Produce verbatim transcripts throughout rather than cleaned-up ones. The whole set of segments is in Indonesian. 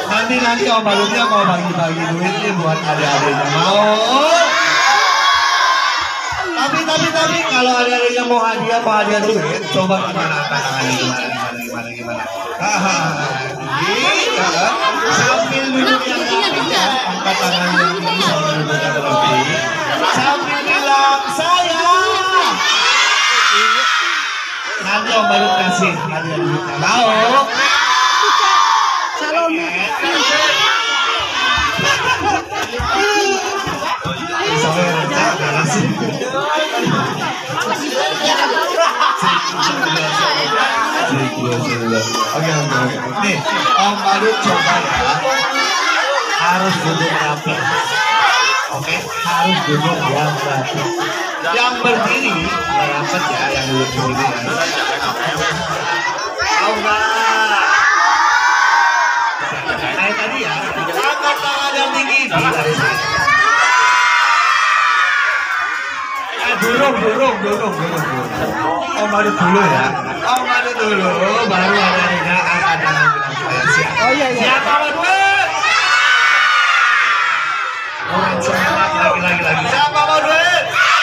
Nanti nanti Om Balutnya mau bagi-bagi duit nih buat adik-adiknya, mau? Tapi tapi tapi kalau adik-adiknya mau hadiah mau hadiah duit, coba gimana tangannya gimana gimana gimana gimana. Haha, gitu kan? Sambil duduk yang rapi, angkat tangannya sambil duduk yang rapi, sambil bilang saya. Nanti Om Balut kasih hadiah duitnya, mau? Salam. Oke oke oke. Nih Om Balut coba ya. Harus duduk rapi. Oke, harus duduk yang rapi. Yang berdiri rapat ya, yang duduk di sini ya. Tahu nggak? Kayak tadi ya. Angkat tangan yang tinggi dari sana. Durung, durung, durung, durung, durung. Om Balut dulu ya. Om Balut dulu, baru adanya angkat tangan bilang saya siap. Oh iya iya. Siapa mau duit? Orang semangat lagi lagi lagi. Siapa mau duit?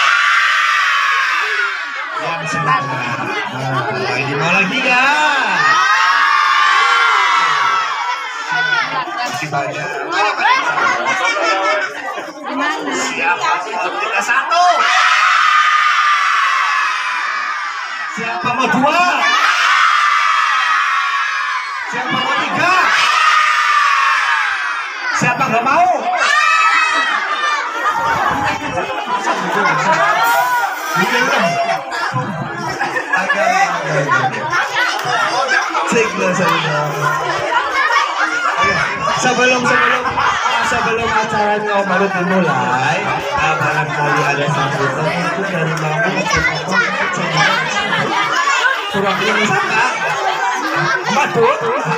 Yang semangat. Nah, ini mau lagi nggak? Masih banyak. Siapa mau kita satu? Siapa mau dua? Siapa mau tiga? Siapa nggak mau? Sebelum sebelum sebelum acaranya Om Balut dimulai, nah, barangkali ada satu temanku dari Mamu kurang ini sana Badut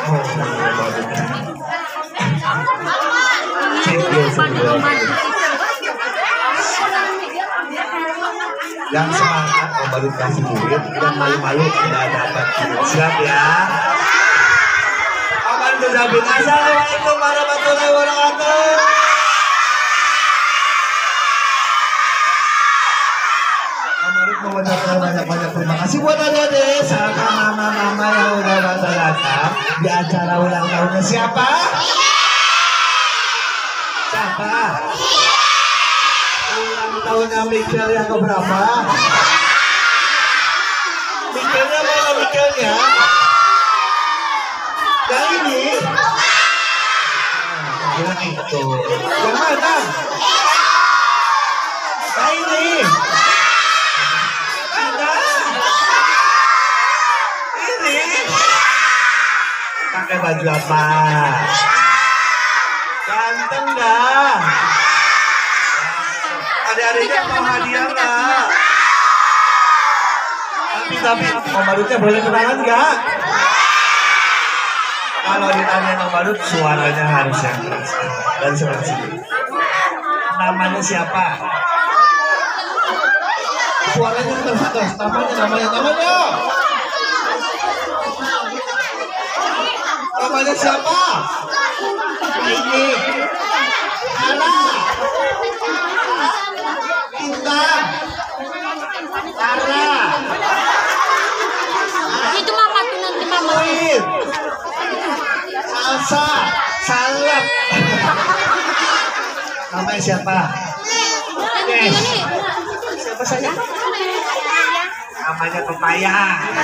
yang semangat Om Balut kasih duit dan malu-malu tidak dapat siap ya. Om Balut udah bilang assalamualaikum warahmatullahi wabarakatuh. Mengucapkan banyak-banyak terima kasih buat adik-adik sama mama-mama yang udah datang di acara ulang tahunnya siapa? Siapa? Ulang tahunnya Mikel yang keberapa? Mikelnya mana Mikelnya? Yang ini? Yang itu. Yang mana? Yang ini. Pakai baju apa? Ganteng nggak? Adik-adiknya mau hadiah nggak? Tapi tapi Om Balutnya boleh kenalan nggak? Kalau ditanya Om Balut, suaranya harus yang keras dan seperti ini. Namanya siapa? Suaranya terus, namanya namanya namanya. Namanya siapa? Ini Ana Intan Tara. Itu mama tuh nanti mama. Salsa Salep. Namanya siapa? Yes. Siapa saya? Namanya Pepaya.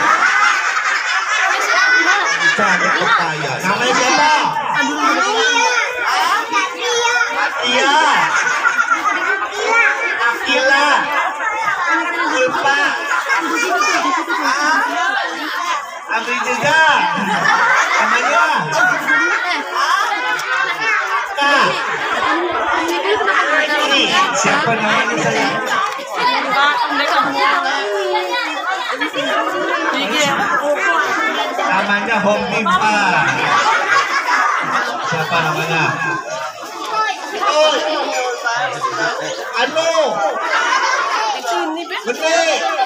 Ada Pepaya. Namanya siapa? Iya. Akila. Ipa. Abdi juga. Namanya. Kak. Ini siapa namanya saya? Namanya Home Pimpa. Siapa namanya? Oh, Anu. Gede.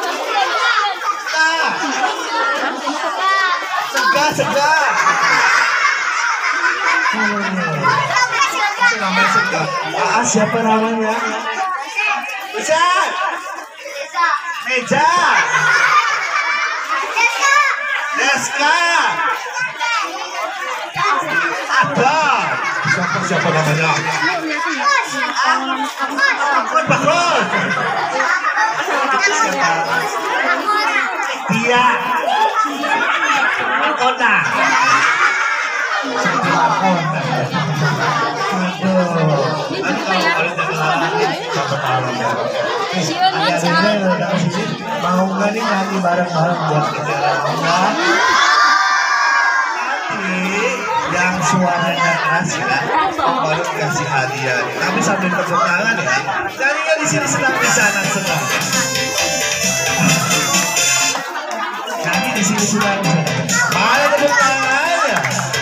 Nah. Sega, sega. Namanya sedang. Ah, siapa namanya? Meja. Meja. Deska. Ada. Siapa siapa namanya? Bakun Bakun. Dia. Kota. Si Unon, si Al. Mau nggak nih nyanyi bareng-bareng buat kita? Nanti yang suaranya keras ya, baru dikasih hadiah. Tapi sambil tepuk tangan ya. Carinya di sini senang di sana senang. Nyanyi di sini senang di sana. Mana tepuk tangannya?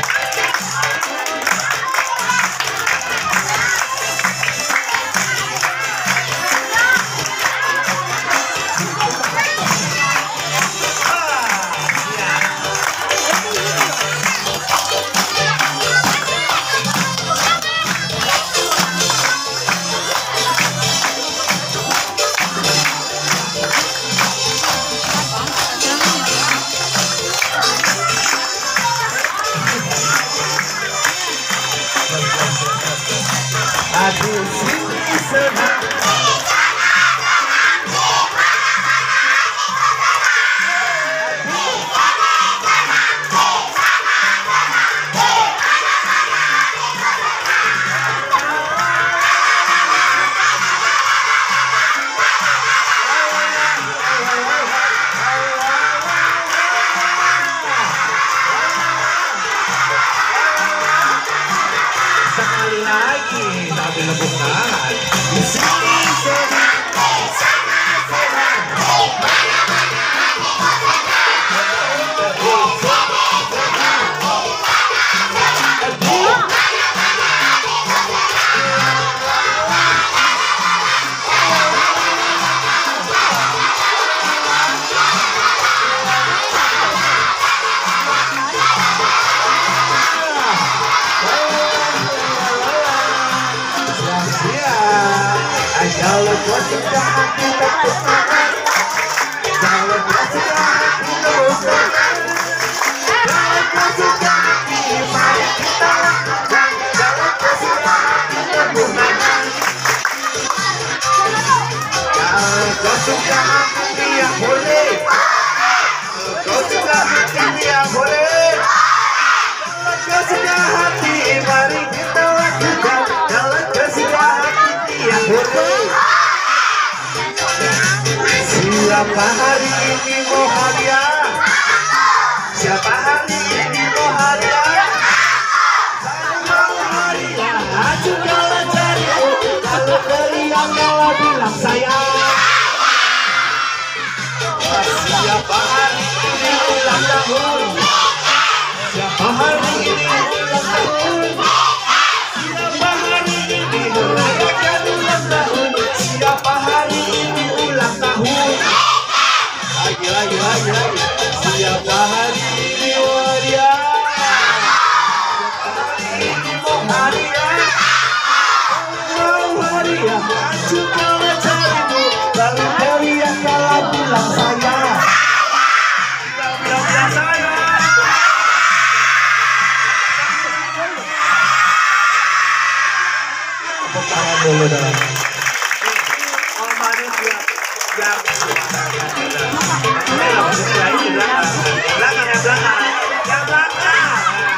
Aku sini senang. Sekali lagi sambil tepuk tangan. Di sini senang. Kalau kau suka hati tepuk tangan. Kalau kau suka hati tepuk tangan. Kalau kau suka hati mari kita lakukan. Kalau kau suka hati tepuk tangan. Kalau kau suka hati ya boleh. Kalau kau suka hati ya boleh. Kalau kau suka hati mari kita lakukan. Kalau kau suka hati ya boleh. Siapa hari ini mau hadiah? Siapa hari ini mau hadiah? Saya mau hadiah. Acu kalau cari, kalau dari yang mau bilang saya. Siapa hari ini ulang tahun? Siapa hari ini ulang tahun? Siapa hari ini merayakan ulang tahun? Siapa hari ini ulang tahun? Lagi lagi lagi lagi. Siapa hari ini hadiah? Siapa hari ini mau hadiah? Mau hadiah? Acu kalau carimu, lalu dari yang kalah bilang saya. Bilang bilang saya. Tepuk tangan dulu dong. Om Mari dia yang belakang, yang belakang, yang belakang.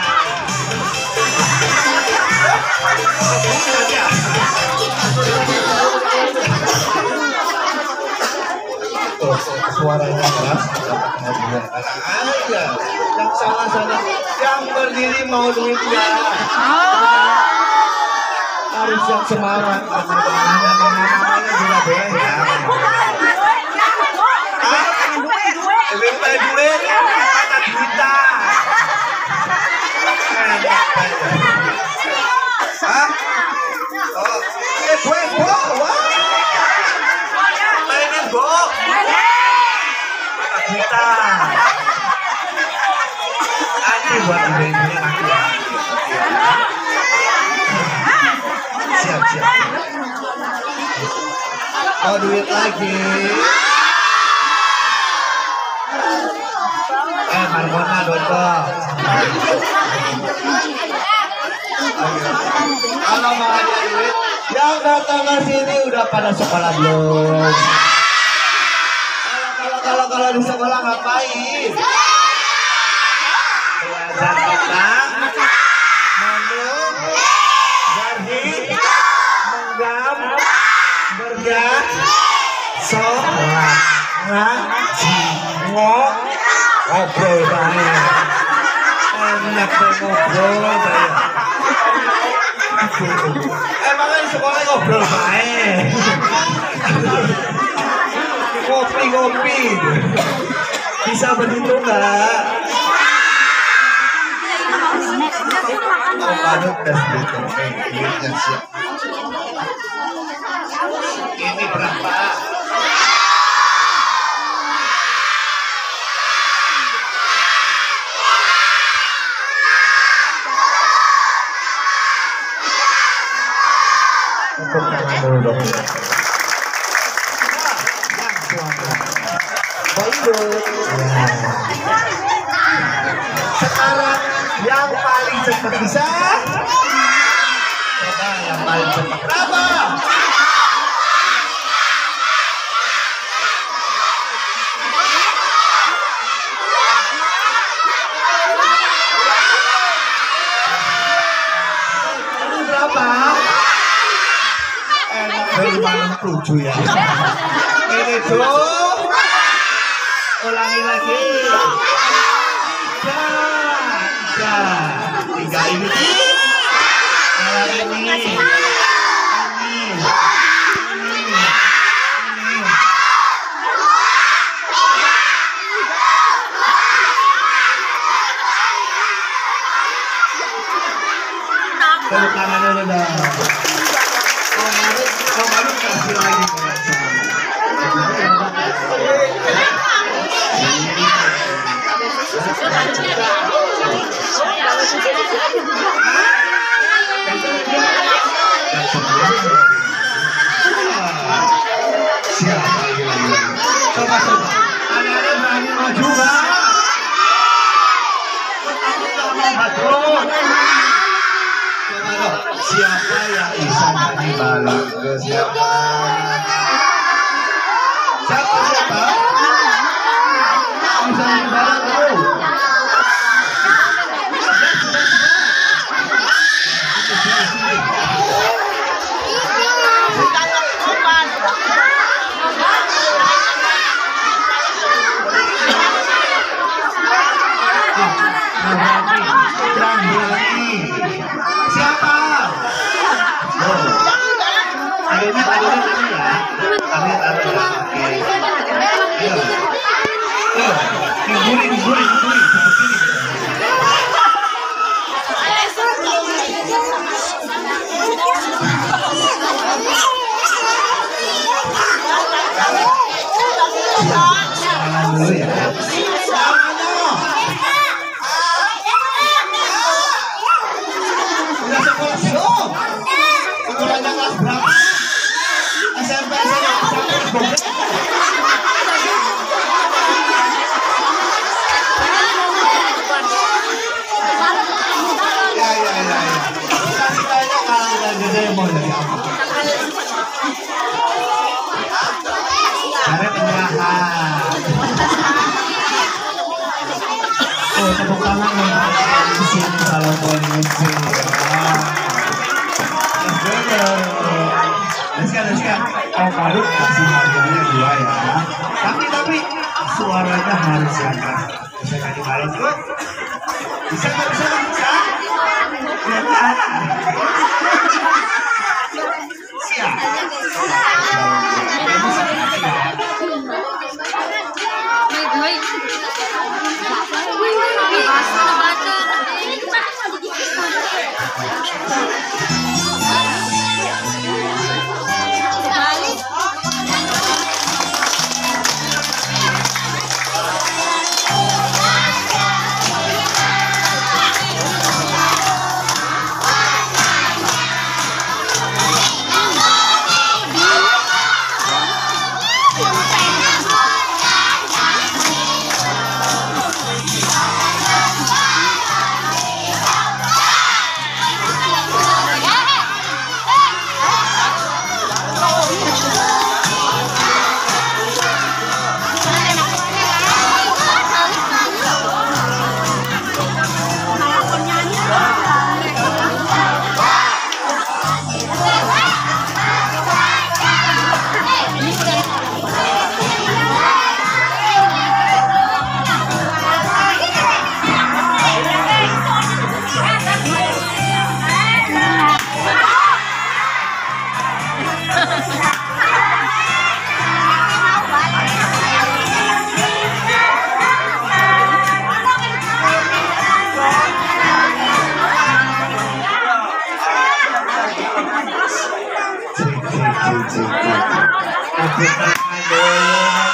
Oh, suaranya keras. Aja, yang salah sana, yang berdiri mau duitnya. Harus yang semangat. Namanya juga boleh ya. Minta duit, minta kita. Hah? Oh, eh gue bo, wah. Mainin bo. Minta kita. Nanti buat ibu-ibunya nanti. Mau duit lagi? Eh, Marmona dodol. Kalau mau ada duit, yang datang ke sini udah pada sekolah belum? Kalau kalau kalau di sekolah ngapain? Belajar tentang menung, berhit, menggam, bergas, sholat, ngaji, ngok, ngobrol banyak. Enak ngobrol banyak. Emangnya di sekolah ngobrol baik. Kopi-kopi. Bisa begitu nggak? Oh, paduk dan begitu. Duitnya siap. Ini berapa? Tepuk tangan dulu dong. Sekarang yang paling cepat bisa. Coba yang paling cepat berapa? Ini berapa? Enak dari malam tujuh ya. Ini tuh. Ulangi lagi. Tiga. Tiga. Tiga ini. Nah, ini. Ini. Ini. Ini. Tepuk tangan dulu dong. Om Marut, Om Marut kasih lagi siapa lagi? Coba coba. Ada-ada berani maju nggak? Takut. Coba dong. Siapa yang bisa nyanyi balik ke siapa? Siapa siapa? Bisa nyanyi balik tuh. Siapa? Oh. Akhirnya akhirnya ini ya. Akhirnya akhirnya. Ayo. Ayo. Diguri diguri diguri seperti ini. Jangan dulu ya. Udah sekolah belum? Sekolahnya kelas berapa? S M P saja. Ya ya ya ya. Kasih tanya kalau udah gede mau jadi apa? Karena penyerahan. Oh, tepuk tangan yang di sini kalau mau ngisi. Let's go, Om Marut kasih harganya dua ya. Tapi tapi suaranya harus yang keras. Bisa nyanyi balon tuh? Bisa nggak bisa nggak bisa? Ya kan? Siap. Tepuk tangan dulu.